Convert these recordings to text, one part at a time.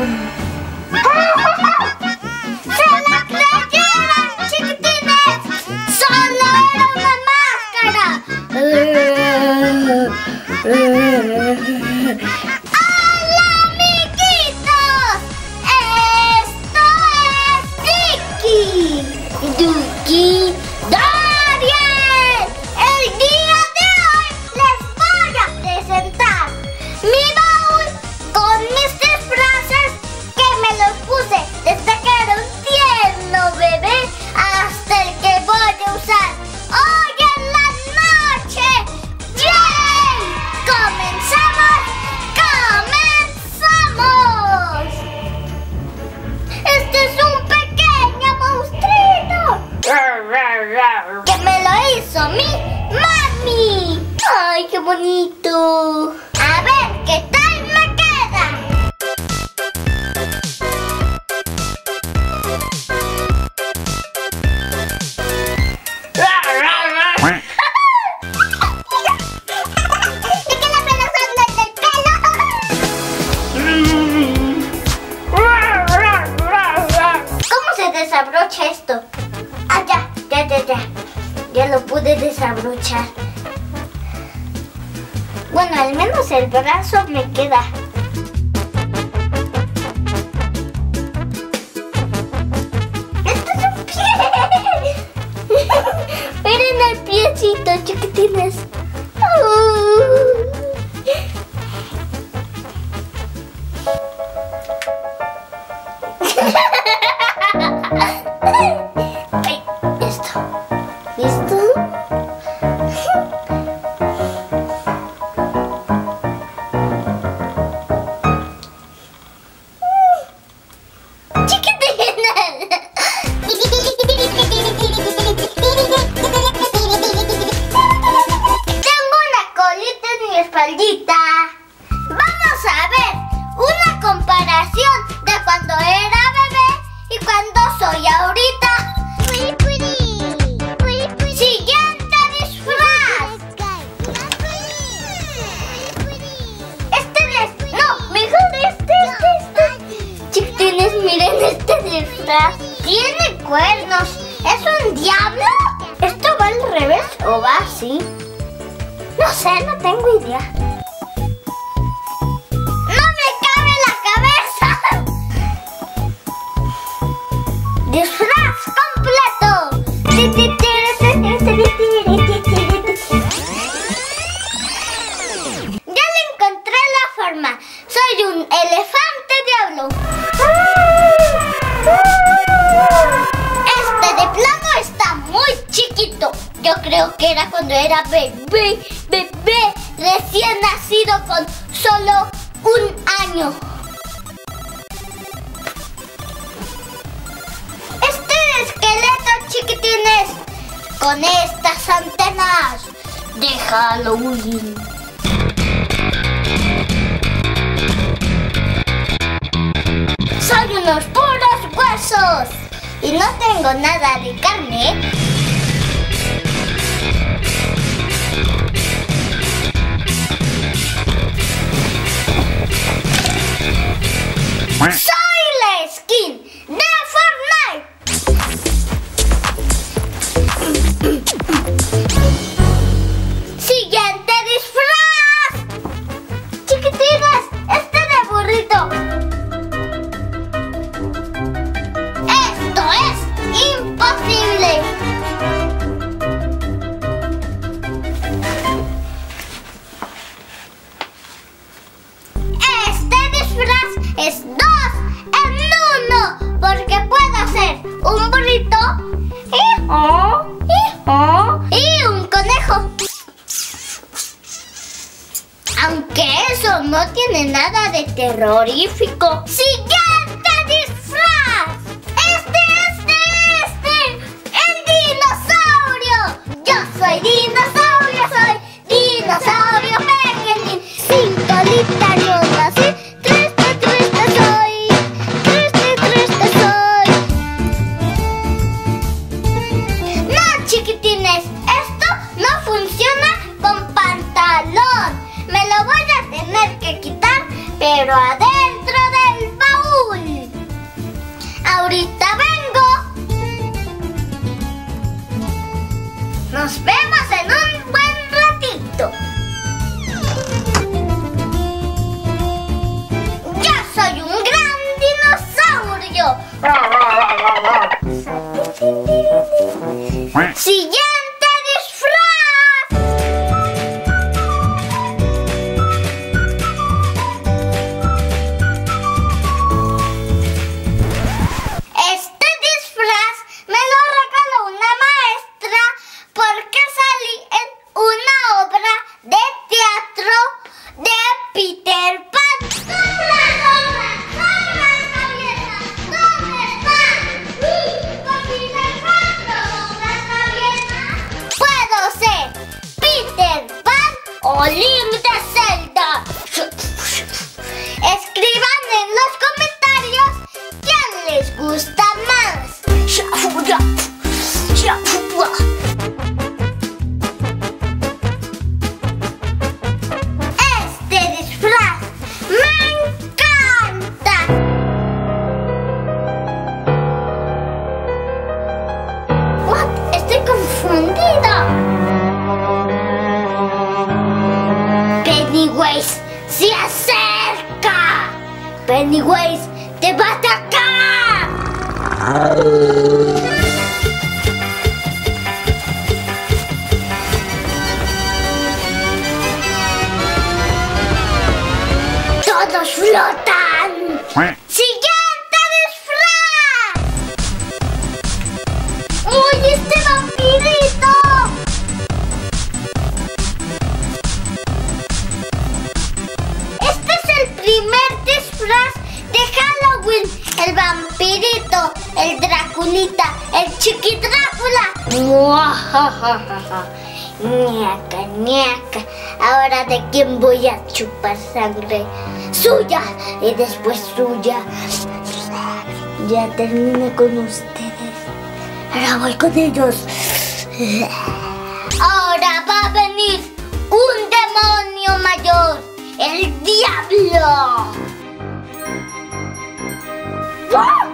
¡Se la creyeron, chiquitines! ¡Solo era una máscara! ¡Hola, amiguitos! ¡Esto es Duki Dorian. El día de hoy les voy a presentar mi baúl con mis disfraces que me los puse desde que era un tierno bebé hasta el que voy a usar hoy en la noche. ¡Yay! ¡Comenzamos! Este es un pequeño monstruito que me lo hizo mi mami. ¡Ay, qué bonito! A ver qué tal me queda. ¿De qué la pena son del pelo? ¿Cómo se desabrocha esto? Ah, ya. Ya lo pude desabrochar. Bueno, al menos el brazo me queda. ¡Esto es un pie! Miren el piecito, chiquitines. Ay, esto. ¿Listo? Tengo una colita en mi espaldita. Vamos a ver una comparación de cuando era bebé y cuando soy ahorita. Siguiente disfraz. No, mejor este. Chiquitines, miren este disfraz. Tiene cuernos. ¿Es un diablo? ¿Esto va al revés o va así? No sé, no tengo idea. ¡No me cabe la cabeza! ¡Disfraz completo! Ya le encontré la forma. Soy un elefante diablo. Este de plano está muy chiquito. Yo creo que era cuando era bebé, recién nacido con solo un año. Este esqueleto, chiquitines, con estas antenas de Halloween. Soy unos puros huesos y no tengo nada de carne. Soy la skin de Fortnite. Siguiente disfraz. Chiquitines, este de burrito. Esto es imposible. Este disfraz es 2 en 1 porque puedo hacer un burrito y un conejo. Aunque eso no tiene nada de terrorífico. ¡Siguiente disfraz! ¡Este! ¡El dinosaurio! Yo soy dinosaurio pequeñín. 5 colitas yo nací. Triste soy. No, chiquitines, esto no funciona con pantalón. Me lo voy a tener que quitar, pero adentro del baúl. Nos vemos en un buen ratito. Yo soy un gran dinosaurio. Siguiente disfraz. Este disfraz me lo regaló una maestra porque salí en una obra de teatro de Peter Pan. ¡Sombra, sombra, sombra, Javiera! ¿Dónde está? ¡Por fin encuentro sombra, Javiera! Puedo ser Peter Pan o Link de Zelda. Escriban en los comentarios quién les gusta más. Este disfraz me encanta. What? Estoy confundida. Pennywise se acerca. Pennywise te va a atacar. Todos flotan. Siguiente disfraz. ¡Uy, este vampirito! Este es el primer disfraz de Halloween. El vampirito, el Draculita, el Chiqui Drácula. Ñaca, ñaca. Ahora de quién voy a chupar sangre. Suya y después suya. Ya terminé con ustedes. Ahora voy con ellos. Ahora va a venir un demonio mayor, el diablo. What?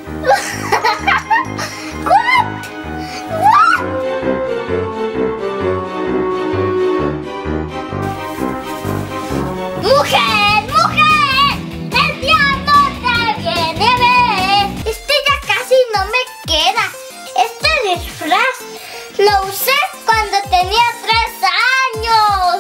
¡Mujer! ¡Mujer! ¡El diablo te viene a ver! Este ya casi no me queda. Este disfraz lo usé cuando tenía 3 años.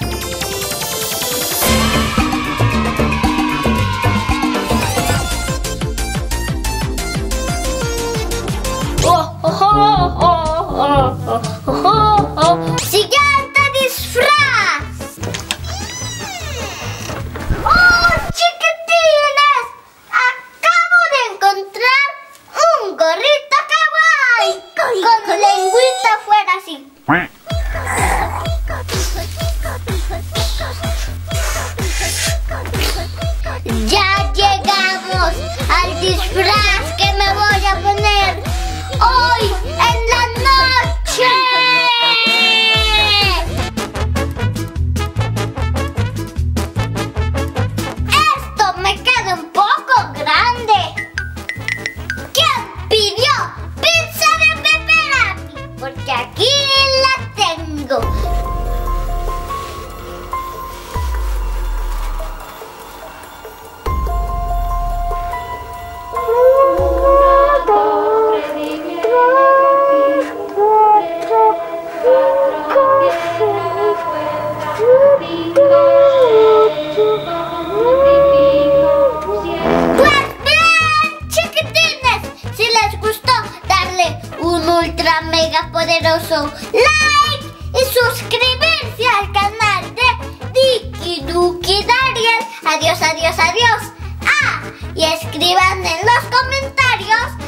Siguiente disfraz. ¡Oh, chiquitines! Acabo de encontrar un gorrito kawaii con lengüita afuera así. Ya llegamos al disfraz que me voy a poner hoy en la noche. Esto me queda un poco grande. ¿Quién pidió pizza de pepperoni? Porque aquí la tengo. Pues bien, chiquitines, si les gustó, darle un ultra mega poderoso like y suscribirse al canal de Dicky Ducky Dariel. Adiós, adiós, adiós. Ah, y escriban en los comentarios